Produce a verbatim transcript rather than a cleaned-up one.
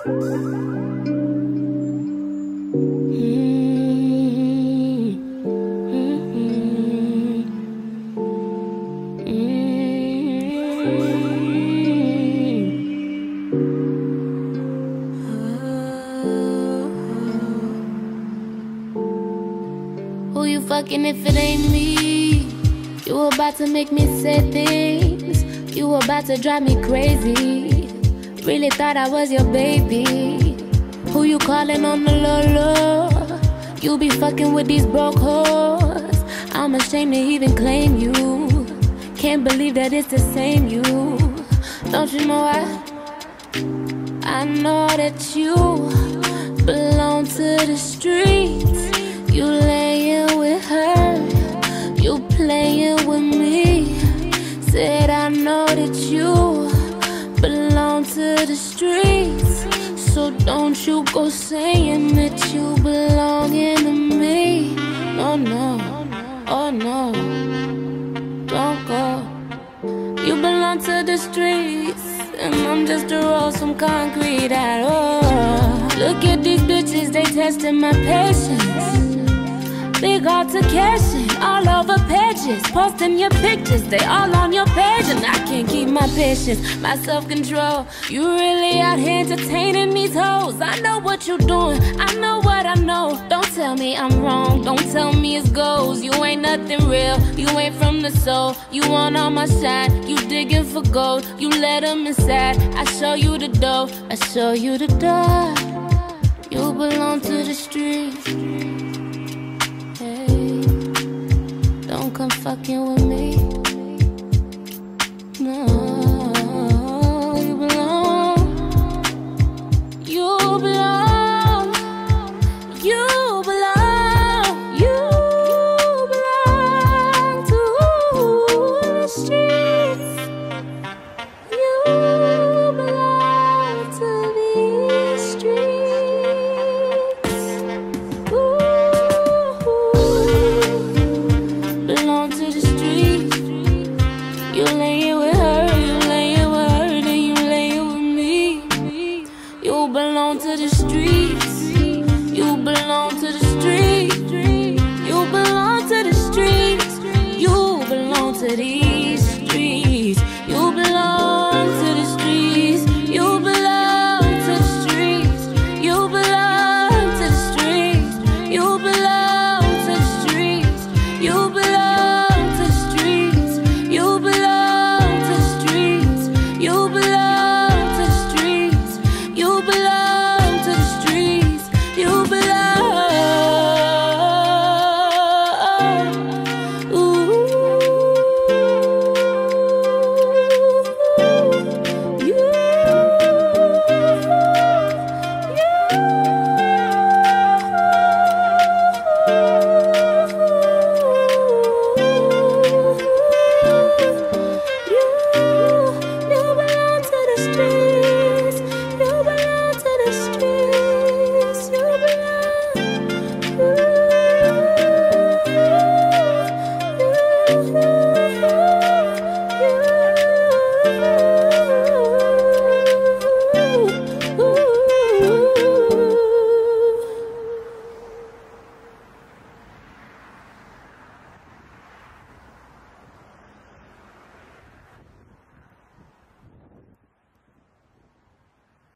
Who you fucking if it ain't me? You about to make me say things. You about to drive me crazy. Really thought I was your baby. Who you calling on the low low? You be fucking with these broke hoes. I'm ashamed to even claim you. Can't believe that it's the same you. Don't you know I? I know that you belong to the streets. You laying with her, you playing with me. Said I know that you belong to the streets. So don't you go saying that you belonging to me. No, no, oh no, don't go. You belong to the streets, and I'm just a roll some concrete at all. Look at these bitches, they testing my patience. Big altercation, all over pages. Posting your pictures, they all on your page. And I can't keep my patience, my self-control. You really out here entertaining these hoes. I know what you're doing, I know what I know. Don't tell me I'm wrong, don't tell me it's goals. You ain't nothing real, you ain't from the soul. You want all my shine, you digging for gold. You let them inside, I show you the dough. I show you the door. You belong to the streets. Don't come fucking with me. No, you belong. You belong. You belong. You belong to the streets. You belong to the streets. Ooh. Belong to the streets. You laying with her, you laying with her, then you laying with me. You belong to the streets. You belong to the streets. You belong to the streets. You belong to the